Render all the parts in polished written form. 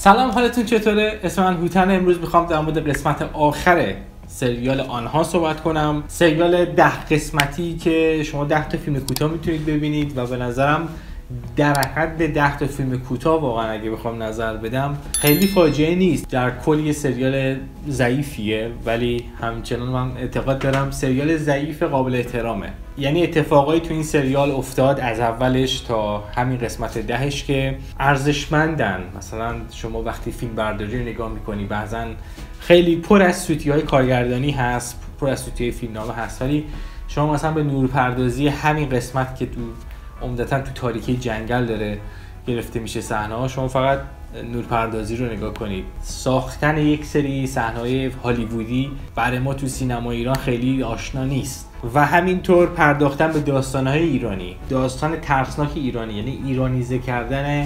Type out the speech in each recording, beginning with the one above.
سلام، حالتون چطوره؟ اسم من هوتن. امروز میخوام در مورد قسمت آخر سریال آنها صحبت کنم. سریال 10 قسمتی که شما 10 تا فیلم کوتاه میتونید ببینید و به نظرم در حد 10 تا فیلم کوتاه واقعا اگه بخوام نظر بدم خیلی فاجعه نیست. در کل یه سریال ضعیفیه ولی همچنان من اعتقاد دارم سریال ضعیف قابل احترامه. یعنی اتفاقایی تو این سریال افتاد از اولش تا همین قسمت 10ش که ارزشمندن. مثلا شما وقتی فیلم برداری رو نگاه میکنی بعضن خیلی پر از سوتی‌های کارگردانی هست، پر از سوتی‌های فیلمنامه هست، ولی شما مثلا به نورپردازی همین قسمت که تو عمدتاً تو تاریکی جنگل داره گرفته میشه صحنه‌ها، شما فقط نورپردازی رو نگاه کنید. ساختن یک سری صحنه‌های هالیوودی برای ما تو سینما ایران خیلی آشنا نیست و همینطور پرداختن به داستان‌های ایرانی، داستان ترسناک ایرانی، یعنی ایرانیزه کردن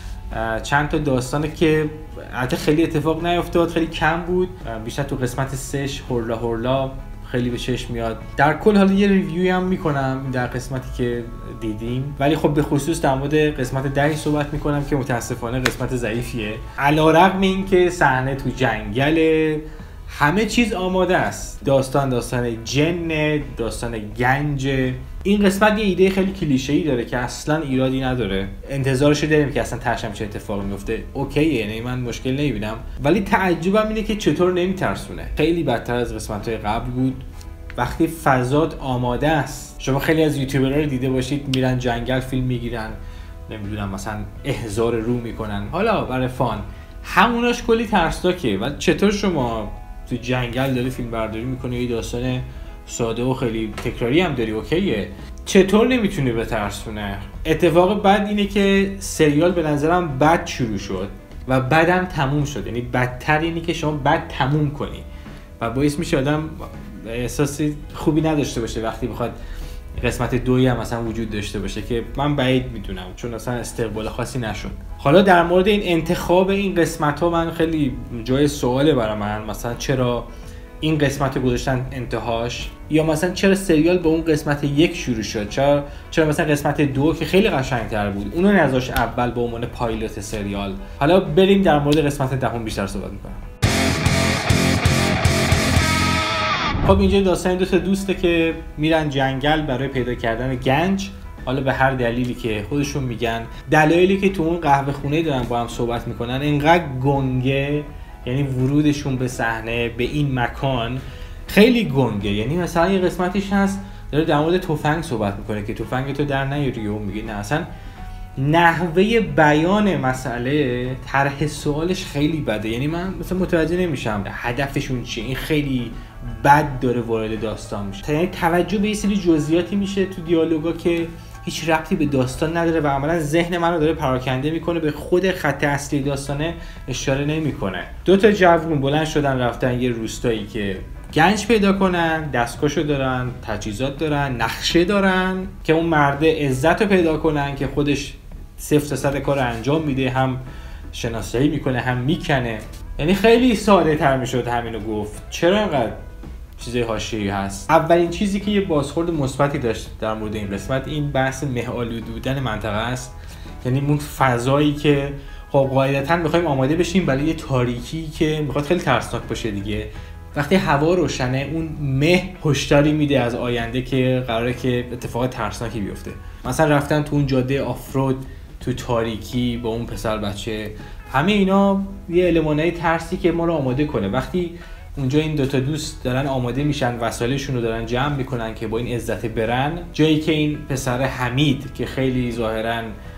چند تا داستانه که البته خیلی اتفاق نیفتاد، خیلی کم بود، بیشتر تو قسمت 3 هورلا خیلی به چشم میاد. در کل حالا یه ریویوی هم میکنم در قسمتی که دیدیم، ولی خب به خصوص در مورد قسمت 10 صحبت میکنم که متاسفانه قسمت ضعیفیه. علیرغم اینکه صحنه تو جنگل، همه چیز آماده است، داستان جن، داستان گنج. این قسمت یه ایده خیلی کلیشه‌ای داره که اصلا ایرادی نداره، انتظارش داریم که اصلا تاشم چه اتفاقی میفته، اوکیه، یعنی من مشکل نمیبینم، ولی تعجبم اینه که چطور نمیترسونه. خیلی بدتر از قسمت‌های قبل بود. وقتی فضات آماده است، شما خیلی از یوتیوبرها رو دیده باشید میرن جنگل فیلم میگیرن، نمیدونم مثلا احضار رو میکنن، حالا برای فان، هموناش کلی ترسناکه. ولی چطور شما تو جنگل داری فیلم برداری میکنی، یه داستان ساده و خیلی تکراری هم داری، اوکیه، چطور نمیتونی بترسونه؟ اتفاق بعد اینه که سریال به نظرم بد شروع شد و بعدم تموم شد. یعنی بدتر اینه که شما بد تموم کنی و باعث میشه آدم احساسی خوبی نداشته باشه وقتی بخواد قسمت 2 هم مثلا وجود داشته باشه، که من بعید میدونم چون اصلا استقبال خاصی نشد. حالا در مورد این انتخاب این قسمت ها من خیلی جای سواله برای من، مثلا چرا این قسمت رو گذاشتن انتهاش، یا مثلا چرا سریال به اون قسمت 1 شروع شد، چرا مثلا قسمت 2 که خیلی قشنگتر بود اونو نذاشت اول به عنوان پایلوت سریال. حالا بریم در مورد قسمت 10 بیشتر صحبت میکنم. خب اینجا داستان دو تا دوسته که میرن جنگل برای پیدا کردن گنج، حالا به هر دلیلی که خودشون میگن. دلایلی که تو اون قهوه خونه دارن با هم صحبت میکنن اینقدر گنگه، یعنی ورودشون به صحنه، به این مکان خیلی گنگه. یعنی مثلا یه قسمتیش هست داره در مورد تفنگ صحبت میکنه که تفنگ تو در نیاری، و میگه نه، اصلا نحوه بیان مسئله، طرح سوالش خیلی بده. یعنی من مثلا متوجه نمیشم هدفشون چیه. این خیلی بد داره وارد داستان میشه، یعنی توجه به یه سری جزئیاتی میشه تو دیالوگا که هیچ ربطی به داستان نداره و عملا ذهن منو داره پراکنده میکنه، به خود خط اصلی داستانه اشاره نمیکنه. دو تا جوون بلند شدن رفتن یه روستایی که گنج پیدا کنن، دستکشو دارن، تجهیزات دارن، نقشه دارن که اون مرد عزت رو پیدا کنن که خودش 0 تا 100 کار انجام میده، هم شناسایی میکنه هم میکنه. یعنی خیلی ساده تر میشد همینو گفت. چرا اینقدر چیزای حاشیه‌ای هست؟ اولین چیزی که یه بازخورد مثبتی داشت در مورد این قسمت این بحث مه‌آلود بودن منطقه است. یعنی اون فضایی که خب قاعدتاً می‌خوایم آماده بشیم برای یه تاریکی که می‌خواد خیلی ترسناک باشه دیگه. وقتی هوا روشنه اون مه هشداری میده از آینده که قراره که اتفاق ترسناکی بیفته. مثلا رفتن تو اون جاده آفرود تو تاریکی با اون پسر بچه، همه اینا یه المانای ترسی که ما رو آماده کنه. وقتی اونجا این دوتا دوست دارن آماده میشن، وسایلشون رو دارن جمع میکنن که با این عزت برن، جایی که این پسر حمید که خیلی ظاهرا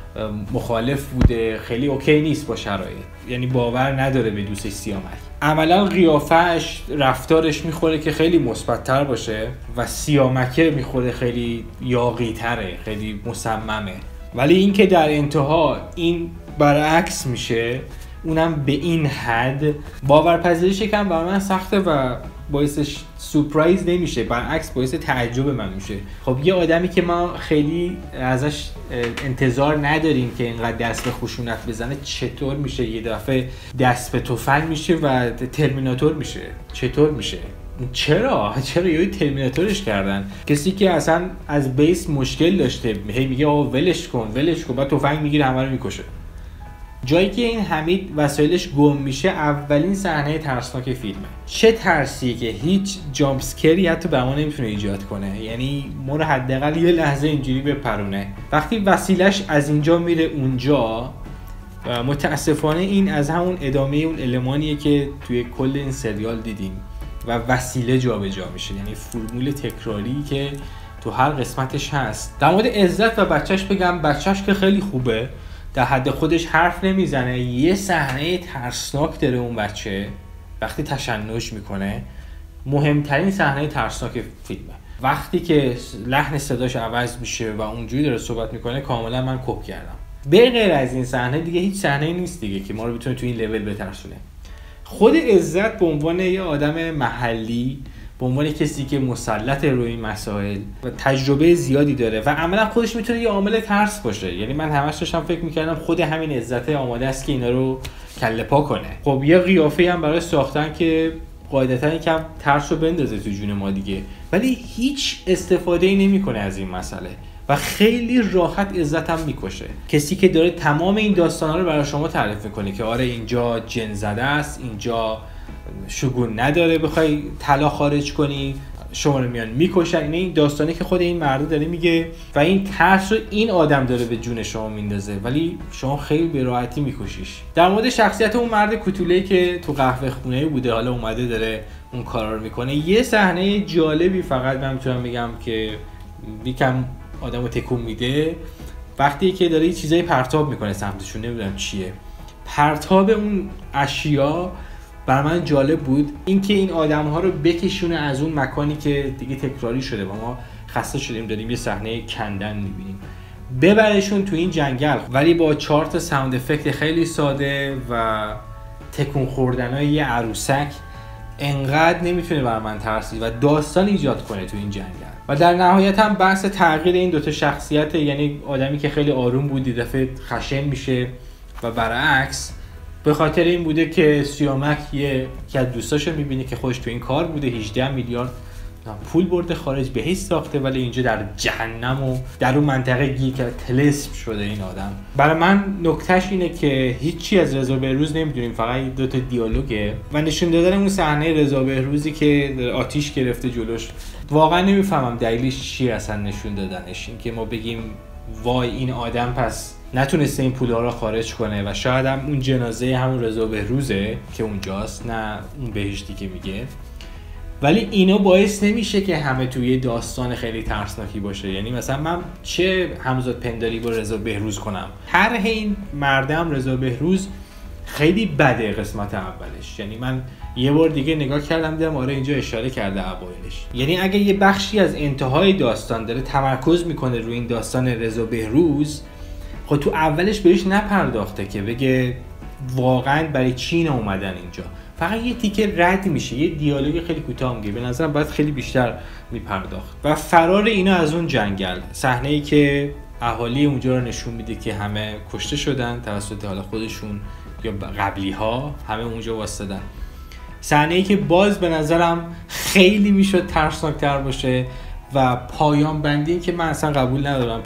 مخالف بوده، خیلی اوکی نیست با شرایط، یعنی باور نداره به دوستش سیامک، عملا قیافش، رفتارش میخوره که خیلی مثبت‌تر باشه و سیامکه میخوره خیلی یاغی‌تره، خیلی مصممه. ولی این که در انتها این برعکس میشه، اونم به این حد، باورپذیریش یکم برای من سخته و باعث سورپرایز نمیشه، برعکس باعث تعجب من میشه. خب یه آدمی که ما خیلی ازش انتظار نداریم که اینقدر دست به خشونت بزنه، چطور میشه یه دفعه دست به تفنگ میشه و ترمیناتور میشه؟ چطور میشه؟ چرا یه ترمیناتورش کردن؟ کسی که اصلا از بیس مشکل داشته، هی میگه آقا ولش کن بعد تفنگ میگیره همه رو میکشه. جایی که این حمید وسایلش گم میشه اولین صحنه ترسناک فیلمه. چه ترسی که هیچ جامپ اسکری حتی به ما نمیتونه ایجاد کنه، یعنی ما رو حداقل یه لحظه اینجوری بپرونه. وقتی وسیلش از اینجا میره اونجا، متاسفانه این از همون ادامه اون المانیه که توی کل این سریال دیدیم و وسیله جابجا میشه، یعنی فرمول تکراری که تو هر قسمتش هست. در مورد عزت و بچهش بگم، بچهش که خیلی خوبه، در حد خودش حرف نمیزنه. یه صحنه ترسناک داره اون بچه وقتی تشنج میکنه، مهمترین صحنه ترسناک فیلمه. وقتی که لحن صداش عوض میشه و اونجوری داره صحبت میکنه، کاملا من کپ کردم. به غیر از این صحنه دیگه هیچ صحنه‌ای نیست دیگه که ما رو بتونه تو این لول بترسونه. خود عزت به عنوان یه آدم محلی، به عنوان کسی که مسلط روی این مسائل و تجربه زیادی داره و عملا خودش میتونه یه عامل ترس باشه. یعنی من همش داشتم فکر میکردم خود همین عزت آماده است که اینا رو کله پا کنه. خب یه قیافه هم برای ساختن که قاعدتا یکم ترس رو بندازه تو جون ما دیگه، ولی هیچ استفاده‌ای نمیکنه از این مسئله و خیلی راحت عزت هم میکشه. کسی که داره تمام این داستانا رو برای شما تعریف میکنه که آره اینجا جن زده است، اینجا شگون نداره بخوای طلا خارج کنی، شما رو میان میکشن. این داستانی که خود این مرد داره میگه و این ترس رو این آدم داره به جون شما میندازه، ولی شما خیلی به راحتی میکشیش. در مورد شخصیت اون مرد کوتوله‌ای که تو قهوه خونه بوده، حالا اومده داره اون کارا رو میکنه، یه صحنه جالبی فقط من میتونم بگم که یکم آدمو تکون میده. وقتی که داره یه چیزایی پرتاب میکنه سمتشون، نمیدونم چیه، پرتاب اون اشیا برای من جالب بود. اینکه این آدم‌ها رو بکشونه از اون مکانی که دیگه تکراری شده و ما خسته شدیم داریم یه صحنه کندن می‌بینیم، ببرشون تو این جنگل، ولی با 4 تا ساوند افکت خیلی ساده و تکون خوردنای یه عروسک، انقدر نمیتونه برای من ترسی و داستان ایجاد کنه تو این جنگل. و در نهایت هم بحث تغییر این دوتا شخصیت، یعنی آدمی که خیلی آروم بود یه دفعه خشن میشه و برعکس، به خاطر این بوده که سیامک یکی از دوستاشو میبینه که خودش تو این کار بوده، 18 میلیارد پول برده خارج بهش ساخته، ولی اینجا در جهنم و در اون منطقه گیر کرده، طلسم شده این آدم. برای من نکتهش اینه که هیچی از رضا بهروز نمیدونیم، فقط دو تا دیالوگه و نشون دادن اون صحنه رضا بهروزی که آتیش گرفته جلوش. واقعا نمیفهمم دلیلش چیه اصلا نشون دادنش، این که ما بگیم وای این آدم پس نتونسته این پول‌ها رو خارج کنه و شاید هم اون جنازه همون رضا بهروزه که اونجاست، نه اون بهشتی که میگه. ولی اینا باعث نمیشه که همه توی داستان خیلی ترسناکی باشه. یعنی مثلا من چه همزاد پنداری با رضا بهروز کنم؟ طرح این مردم رضا بهروز خیلی بده قسمت اولش. یعنی من یه بار دیگه نگاه کردم دیدم آره اینجا اشاره کرده اوایلش. یعنی اگه یه بخشی از انتهای داستان داره تمرکز میکنه روی این داستان رضا بهروز، خب تو اولش بهش نپرداخته که بگه واقعا برای چی اینا اومدن اینجا. فقط یه تیکه رد میشه، یه دیالوگ خیلی کوتاه میگه. به نظرم باید خیلی بیشتر میپرداخت. و فرار اینا از اون جنگل، صحنه‌ای که اهالی اونجا رو نشون میده که همه کشته شدن توسط حالا خودشون یا قبلی ها، همه اونجا واسطدن. صحنه‌ای که باز به نظرم خیلی میشد ترسناک‌تر باشه و پایان بندی که من اصلا قبول ندارم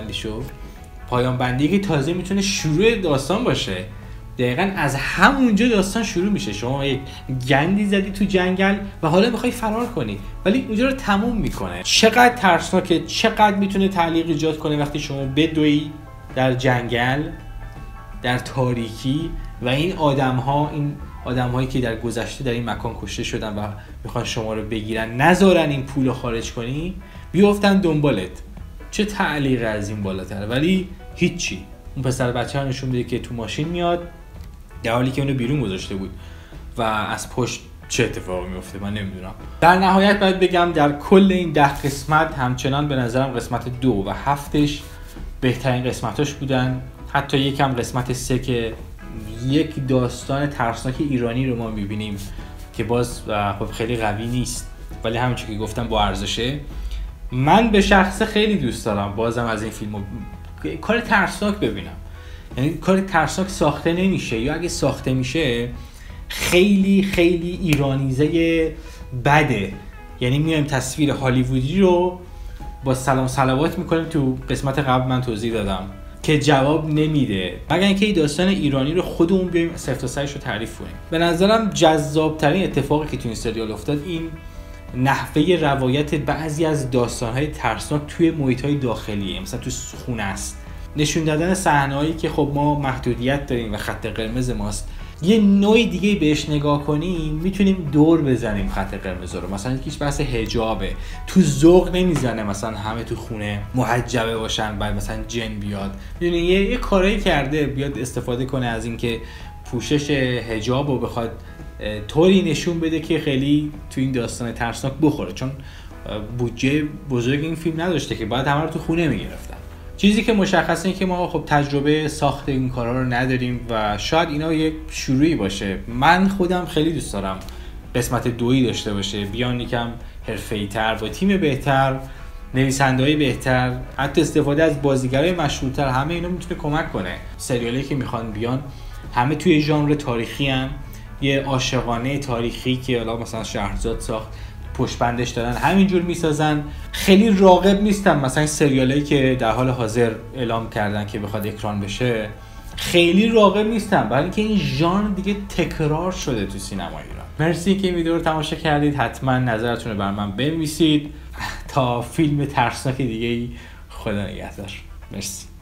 پایان بندی که تازه میتونه شروع داستان باشه. دقیقاً از همونجا داستان شروع میشه. شما یک گندی زدی تو جنگل و حالا میخوای فرار کنی، ولی اونجا رو تموم میکنه. چقدر ترسناکه، چقدر میتونه تعلیق ایجاد کنه وقتی شما بدوی در جنگل در تاریکی و این آدم‌هایی که در گذشته در این مکان کشته شدن و میخوان شما رو بگیرن، نذارن این پول رو خارج کنی، بیافتن دنبالت. چه تعلیق از این بالاتره؟ ولی هیچی. اون پسر بچه ها نشون میده که تو ماشین میاد در حالی که اونو بیرون گذاشته بود و از پشت چه اتفاقی میفته من نمیدونم. در نهایت باید بگم در کل این 10 قسمت همچنان به نظرم قسمت 2 و 7ش بهترین قسمتاش بودن. حتی یکم قسمت 3 که یک داستان ترسناک ایرانی رو ما میبینیم که باز خب خیلی قوی نیست، ولی همونچه که گفتم با ارزشه. من به شخص خیلی دوست دارم بازم از این فیلمو کار ترسناک ببینم. یعنی کار ترسناک ساخته نمیشه، یا اگه ساخته میشه خیلی خیلی ایرانیزه بده. یعنی میایم تصویر هالیوودی رو با سلام صلوات میکنیم. تو قسمت قبل من توضیح دادم که جواب نمیده، مگر اینکه این داستان ایرانی رو خودمون بیایم صفر تا صدش رو تعریف کنیم. به نظرم جذاب ترین اتفاقی که تو این سریال افتاد این نحوه روایت بعضی از داستان‌های ترسناک توی محیط‌های داخلیه، مثلا تو خونه است، نشون دادن صحنه‌هایی که خب ما محدودیت داریم و خط قرمز ماست، یه نوع دیگه بهش نگاه کنیم میتونیم دور بزنیم خط قرمز رو. مثلا یکیش بحث حجابه، تو ذوق نمیزنه مثلا همه تو خونه محجبه باشن بعد مثلا جن بیاد، میدونی یه کاری کرده بیاد استفاده کنه از اینکه پوشش حجاب رو بخواد طوری نشون بده که خیلی تو این داستان ترسناک بخوره، چون بودجه بزرگ این فیلم نداشته که باید همه رو تو خونه میگرفتن. چیزی که مشخصه این که ما خب تجربه ساخت این کارها رو نداریم و شاید اینا یک شروعی باشه. من خودم خیلی دوست دارم قسمت 2 داشته باشه، بیان یکم حرفه‌ای‌تر با تیم بهتر، نویسنده‌های بهتر، حتی استفاده از بازیگرای مشهورتر، همه اینا میتونه کمک کنه. سریالی که میخوان بیان همه توی ژانر تاریخی ان، یه عاشقانه تاریخی که حالا مثلا شهرزاد ساخت پشت بندش دارن همینجور میسازن. خیلی راغب نیستم مثلا این سریالایی که در حال حاضر اعلام کردن که بخواد اکران بشه، خیلی راغب نیستم، برای اینکه این ژانر دیگه تکرار شده تو سینما ایران. مرسی که این ویدیو رو تماشا کردید، حتما نظرتون رو بر من بنویسید. تا فیلم ترسناک دیگه ای، خدا نگهدار. مرسی.